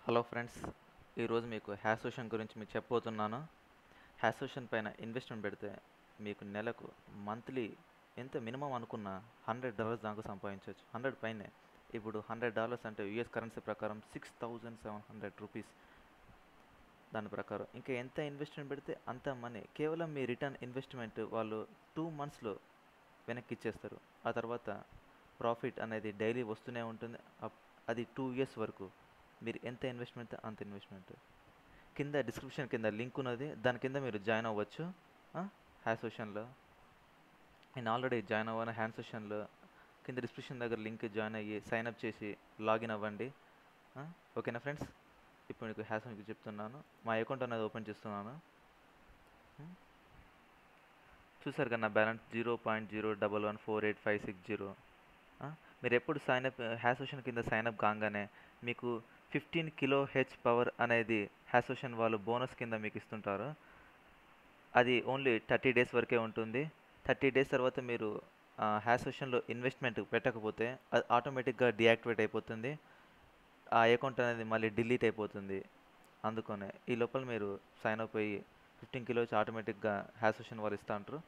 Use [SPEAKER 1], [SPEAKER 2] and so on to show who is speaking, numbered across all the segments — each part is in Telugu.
[SPEAKER 1] హలో ఫ్రెండ్స్, ఈరోజు మీకు హ్యాష్ ఓషన్ గురించి మీకు చెప్పబోతున్నాను. హ్యాష్ ఓషన్ పైన ఇన్వెస్ట్మెంట్ పెడితే మీకు నెలకు మంత్లీ ఎంత మినిమం అనుకున్న $100 దాకా సంపాదించవచ్చు. 100 పైనే. ఇప్పుడు $100 అంటే యూఎస్ కరెన్సీ ప్రకారం రూ. 6,700. దాని ప్రకారం ఇంకా ఎంత ఇన్వెస్ట్మెంట్ పెడితే అంత మనీ. కేవలం మీ రిటర్న్ ఇన్వెస్ట్మెంట్ వాళ్ళు 2 monthsలో వెనక్కి ఇచ్చేస్తారు. ఆ తర్వాత ప్రాఫిట్ అనేది డైలీ వస్తూనే ఉంటుంది. అది 2 years వరకు. మీరు ఎంత ఇన్వెస్ట్మెంట్ అంత ఇన్వెస్ట్మెంట్. కింద డిస్క్రిప్షన్ కింద లింక్ ఉన్నది, దాని కింద మీరు జాయిన్ అవ్వచ్చు. హ్యాష్ ఓషన్లో నేను ఆల్రెడీ జాయిన్ అవ్వను. హ్యాష్ ఓషన్లో కింద డిస్క్రిప్షన్ దగ్గర లింక్ జాయిన్ అయ్యి సైన్ అప్ చేసి లాగిన్ అవ్వండి. ఓకేనా ఫ్రెండ్స్? ఇప్పుడు మీకు హ్యాష్ ఓషన్ చెప్తున్నాను. మా అకౌంట్ అనేది ఓపెన్ చేస్తున్నాను. చూసారు కదా, నా బ్యాలెన్స్ 0.01148560. మీరు ఎప్పుడు హ్యాష్ ఓషన్ కింద సైన్అప్ కాగానే మీకు 15 kHz పవర్ అనేది హ్యాష్-ఓషన్ వాళ్ళు బోనస్ కింద మీకు ఇస్తుంటారు. అది ఓన్లీ 30 days వరకే ఉంటుంది. 30 days తర్వాత మీరు హ్యాష్-ఓషన్లో ఇన్వెస్ట్మెంట్ పెట్టకపోతే అది ఆటోమేటిక్గా డియాక్టివేట్ అయిపోతుంది. ఆ అకౌంట్ అనేది మళ్ళీ డిలీట్ అయిపోతుంది. అందుకనే ఈ లోపల మీరు సైన్ అప్ అయ్యి 15 kHz ఆటోమేటిక్గా హ్యాష్-ఓషన్ వాళ్ళు ఇస్తూ ఉంటారు.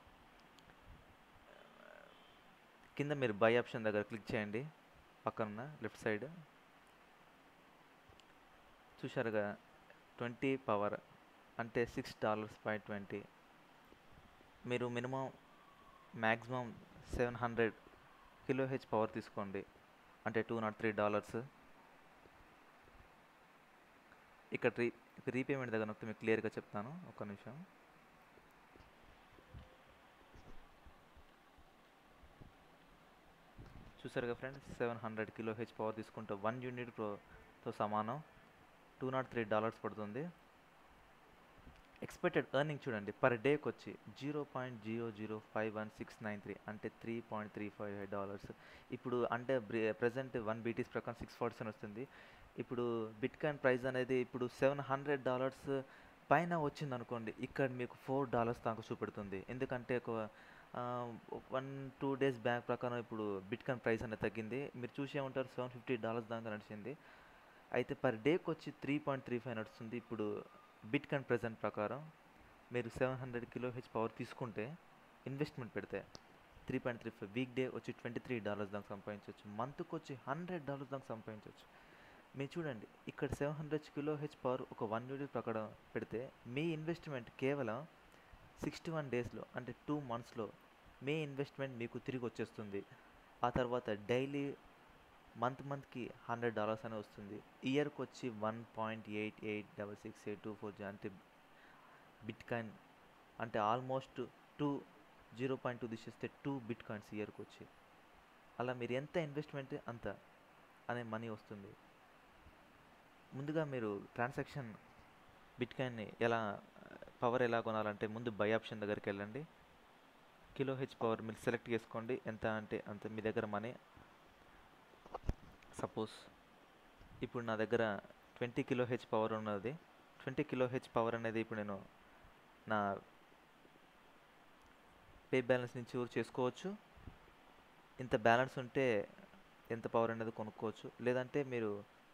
[SPEAKER 1] కింద మీరు బై ఆప్షన్ దగ్గర క్లిక్ చేయండి. పక్కన లెఫ్ట్ సైడ్ చూశారుగా, 20 పవర్ అంటే $6/20. మీరు మినిమం మ్యాక్సిమం 700 kHz పవర్ తీసుకోండి, అంటే $203. ఇక్కడ రీపేమెంట్ దగ్గర నొక్కితే మీకు క్లియర్గా చెప్తాను. ఒక్క నిమిషం. చూసారుగా ఫ్రెండ్స్, 700 kHz పవర్ తీసుకుంటే 1 యూనిట్తో సమానం. $203 పడుతుంది. ఎక్స్పెక్టెడ్ ఎర్నింగ్ చూడండి, పర్ డేకి వచ్చి 0.0051693 అంటే $3.358. ఇప్పుడు అంటే ప్రజెంట్ 1 BTC ప్రకారం 647 వస్తుంది. ఇప్పుడు బిట్ కాయిన్ ప్రైస్ అనేది ఇప్పుడు $700 పైన వచ్చింది అనుకోండి, ఇక్కడ మీకు $4 దాకా చూపెడుతుంది. ఎందుకంటే ఒక 1-2 days బ్యాక్ ప్రకారం ఇప్పుడు బిట్ కాయిన్ ప్రైస్ అనేది తగ్గింది. మీరు చూసే ఉంటారు, $750 దాకా నడిచింది. అయితే పర్ డేకి వచ్చి 3.35 నడుస్తుంది. ఇప్పుడు బిట్ కాయిన్ ప్రెజెంట్ ప్రకారం మీరు 700 kHz పవర్ తీసుకుంటే ఇన్వెస్ట్మెంట్ పెడితే 3.35 వీక్ డే వచ్చి $23 దాకా సంపాదించవచ్చు. మంత్కి వచ్చి $100 దాకా సంపాదించవచ్చు. మీరు చూడండి, ఇక్కడ 700 kHz పవర్ ఒక 1 యూనిట్ ప్రకారం పెడితే మీ ఇన్వెస్ట్మెంట్ కేవలం 61 daysలో అంటే 2 monthsలో మీ ఇన్వెస్ట్మెంట్ మీకు తిరిగి వచ్చేస్తుంది. ఆ తర్వాత డైలీ మంత్కి $100 అనే వస్తుంది. ఇయర్కి వచ్చి 1.88666824 అంటే బిట్ కాయిన్ అంటే ఆల్మోస్ట్ 0.2 తీసేస్తే 2 బిట్ కాయిన్స్ ఇయర్కి వచ్చి. అలా మీరు ఎంత ఇన్వెస్ట్మెంట్ అంత అనే మనీ వస్తుంది. ముందుగా మీరు ట్రాన్సాక్షన్ బిట్ కాయిన్ని పవర్ ఎలా కొనాలంటే ముందు బై ఆప్షన్ దగ్గరికి వెళ్ళండి. kHz పవర్ మీరు సెలెక్ట్ చేసుకోండి, ఎంత అంటే అంత మీ దగ్గర మనీ. సపోజ్ ఇప్పుడు నా దగ్గర 20 kHz పవర్ ఉన్నది. 20 kHz పవర్ అనేది ఇప్పుడు నేను నా పే బ్యాలెన్స్ నుంచి యూజ్ చేసుకోవచ్చు. ఇంత బ్యాలెన్స్ ఉంటే ఎంత పవర్ అనేది కొనుక్కోవచ్చు. లేదంటే మీరు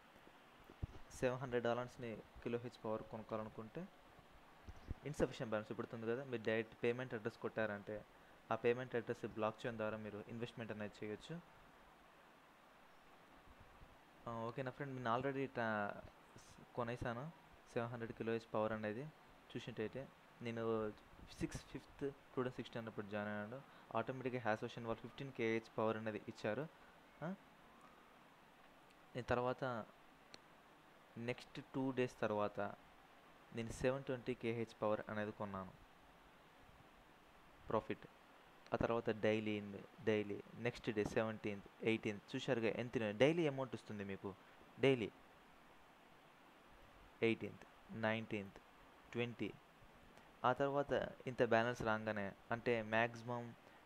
[SPEAKER 1] $700ని kHz పవర్ కొనుక్కోవాలనుకుంటే ఇన్సఫిషియెంట్ బ్యాలెన్స్ చూపుతుంది కదా, మీరు డైరెక్ట్ పేమెంట్ అడ్రస్ కొట్టారంటే ఆ పేమెంట్ అడ్రస్ బ్లాక్ చేయడం ద్వారా మీరు ఇన్వెస్ట్మెంట్ అనేది చేయొచ్చు. ఓకేనా ఫ్రెండ్, నేను ఆల్రెడీ కొనేసాను 700 kHz పవర్ అనేది. చూసినట్టయితే నేను 6/5/2016 అన్నప్పుడు జాయిన్ అయ్యాను. ఆటోమేటిక్గా హ్యాష్-ఓషన్ వాళ్ళు 15 kHz పవర్ అనేది ఇచ్చారు. తర్వాత నెక్స్ట్ 2 days తర్వాత నేను 720 kHz పవర్ అనేది కొన్నాను ప్రాఫిట్. ఆ తర్వాత daily next day 17th 18th చూశారుగా ఎంత డైలీ అమౌంట్ వస్తుంది మీకు. Daily 18th 19th 20. ఆ తర్వాత ఇంత బ్యాలెన్స్ రాగానే అంటే మ్యాక్సిమం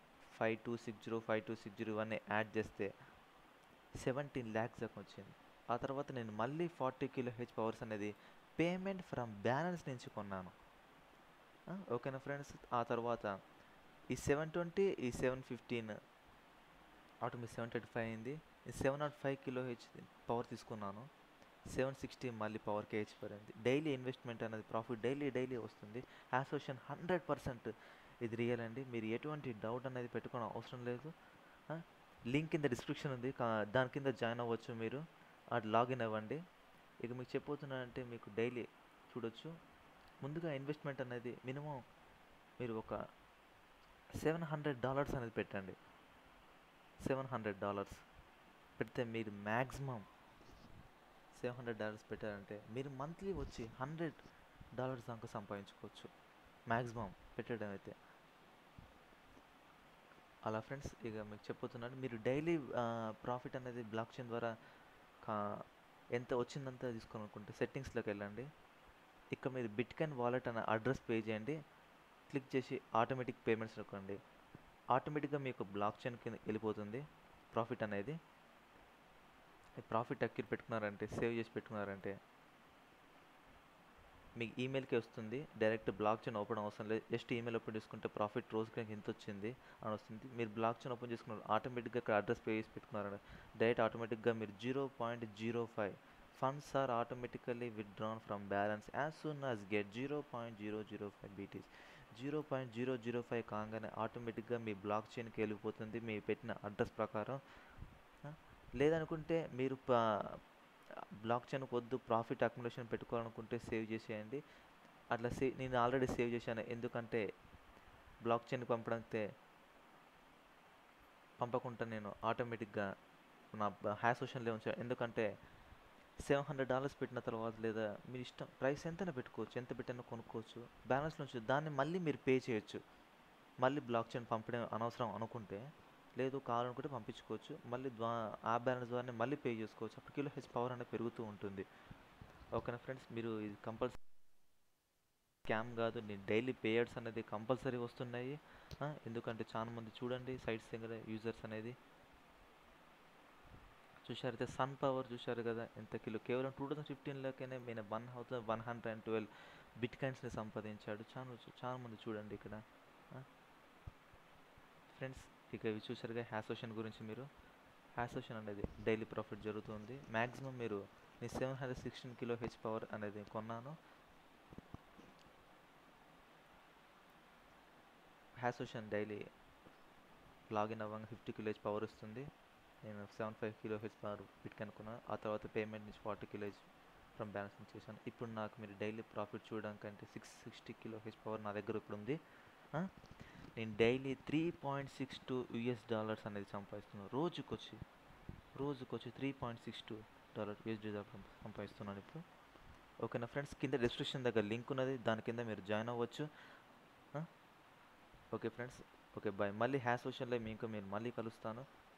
[SPEAKER 1] 5260 ఇవన్నీ యాడ్ చేస్తే 17 lakhs దాకా వచ్చింది. ఆ తర్వాత నేను మళ్ళీ 40 kHz పవర్స్ అనేది పేమెంట్ ఫ్రమ్ బ్యాలెన్స్ నుంచి కొన్నాను. ఓకేనా ఫ్రెండ్స్, ఆ తర్వాత ఈ 720 ఈ 715 ఆటోమేటిక్ 735 అయింది. 705 kHz పవర్ తీసుకున్నాను. 760 మళ్ళీ పవర్ కేహెచ్ పడింది. డైలీ ఇన్వెస్ట్మెంట్ అనేది ప్రాఫిట్ డైలీ వస్తుంది. అసోసియేషన్ 100% ఇది రియల్ అండి. మీరు ఎటువంటి డౌట్ అనేది పెట్టుకోవడం అవసరం లేదు. లింక్ కింద డిస్క్రిప్షన్ ఉంది, దాని కింద జాయిన్ అవ్వచ్చు మీరు. అది లాగిన్ అవ్వండి. ఇక మీకు చెప్పబోతున్నానంటే మీకు డైలీ చూడొచ్చు. ముందుగా ఇన్వెస్ట్మెంట్ అనేది మినిమం మీరు ఒక $700 అనేది పెట్టండి. $700 పెడితే మీరు మ్యాక్సిమం $700 పెట్టారంటే మీరు మంత్లీ వచ్చి $100 దాకా సంపాదించుకోవచ్చు మ్యాక్సిమం పెట్టడం అయితే. అలా ఫ్రెండ్స్, ఇక మీకు చెప్పుతున్నాను, మీరు డైలీ ప్రాఫిట్ అనేది బ్లాక్ చైన్ ద్వారా ఎంత వచ్చిందంతా తీసుకోవాలనుకుంటే సెట్టింగ్స్లోకి వెళ్ళండి. ఇక్కడ మీరు బిట్కాయిన్ వాలెట్ అనే అడ్రస్ పే చేయండి. క్లిక్ చేసి ఆటోమేటిక్ పేమెంట్స్ నొక్కండి. ఆటోమేటిక్గా మీకు బ్లాక్ చైన్ కింద వెళ్ళిపోతుంది ప్రాఫిట్ అనేది. ప్రాఫిట్ అక్యూర్ పెట్టుకున్నారంటే, సేవ్ చేసి పెట్టుకున్నారంటే మీకు ఈమెయిల్కి వస్తుంది. డైరెక్ట్ బ్లాక్ చైన్ ఓపెన్ అవసరం లేదు. జస్ట్ ఈమెయిల్ ఓపెన్ చేసుకుంటే ప్రాఫిట్ రోజుకి ఎంత వచ్చింది అని వస్తుంది. మీరు బ్లాక్ చైన్ ఓపెన్ చేసుకున్నారు, ఆటోమేటిక్గా ఇక్కడ అడ్రస్ పే చేసి పెట్టుకున్నారంటే డైరెక్ట్ ఆటోమేటిక్గా మీరు 0.05 funds are automatically withdrawn from balance as soon as get 0.005 BTC. 0.005 కాగానే ఆటోమేటిక్గా మీ బ్లాక్ చైన్కి వెళ్ళిపోతుంది మీ పెట్టిన అడ్రస్ ప్రకారం. లేదనుకుంటే మీరు బ్లాక్ చైన్ వద్దు, ప్రాఫిట్ అక్యుములేషన్ పెట్టుకోవాలనుకుంటే సేవ్ చేసేయండి. అట్లా నేను ఆల్రెడీ సేవ్ చేశాను. ఎందుకంటే బ్లాక్ చైన్ పంపకుండా నేను ఆటోమేటిక్గా నా అసోసియేషన్లో ఉంచాను. ఎందుకంటే $700 పెట్టిన తర్వాత, లేదా మీ ఇష్టం ప్రైస్ ఎంతైనా పెట్టుకోవచ్చు, ఎంత పెట్టైనా కొనుక్కోవచ్చు, బ్యాలెన్స్లో ఉంచు, దాన్ని మళ్ళీ మీరు పే చేయొచ్చు. మళ్ళీ బ్లాక్ చైన్ పంపడం అనవసరం అనుకుంటే, లేదు కావాలనుకుంటే పంపించుకోవచ్చు. మళ్ళీ ఆ బ్యాలెన్స్ ద్వారానే మళ్ళీ పే చేసుకోవచ్చు. అప్పుడు కిలో హెచ్ పవర్ అనేది పెరుగుతూ ఉంటుంది. ఓకేనా ఫ్రెండ్స్, మీరు ఇది కంపల్సరీ స్కామ్ కాదు. నేను డైలీ పేయర్స్ అనేది కంపల్సరీ వస్తున్నాయి. ఎందుకంటే చాలా మంది చూడండి సైట్స్ దగ్గర యూజర్స్ అనేది చూశారైతే సన్ పవర్ చూశారు కదా ఎంత కిలో, కేవలం 2015లోనే నేను 1112 బిట్కాయిన్స్ని సంపాదించాడు. చాలా మంది చూడండి ఇక్కడ ఫ్రెండ్స్. ఇక ఇవి చూశారుగా అసోసియేషన్ గురించి. మీరు అసోసియేషన్ అనేది డైలీ ప్రాఫిట్ జరుగుతుంది. మ్యాక్సిమం మీరు నేను 716 కిలో హెచ్ పవర్ అనేది కొన్నాను. అసోసియేషన్ డైలీ లాగిన్ అవ్వగా 50 కిలో హెచ్ పవర్ వస్తుంది. నేను 75 కిలో హెచ్ పవర్ బిట్కాయిన్ కొన్నాను. ఆ తర్వాత పేమెంట్ నుంచి 40 కిలో హెచ్ ఫ్రమ్ బ్యాలెన్స్ నుంచి చేశాను. ఇప్పుడు నాకు మీరు డైలీ ప్రాఫిట్ చూడడానికంటే 660 కిలో హెచ్ పవర్ నా దగ్గర ఇప్పుడు ఉంది. నేను డైలీ $3.62 అనేది సంపాదిస్తున్నాను. రోజుకొచ్చి $3.62 సంపాదిస్తున్నాను ఇప్పుడు. ఓకేనా ఫ్రెండ్స్, కింద డిస్క్రిప్షన్ దగ్గర లింక్ ఉన్నది, దాని కింద మీరు జాయిన్ అవ్వచ్చు. Okay friends, okay bye. మళ్ళీ అసోసియేషన్లో మీరు మళ్ళీ కలుస్తాను.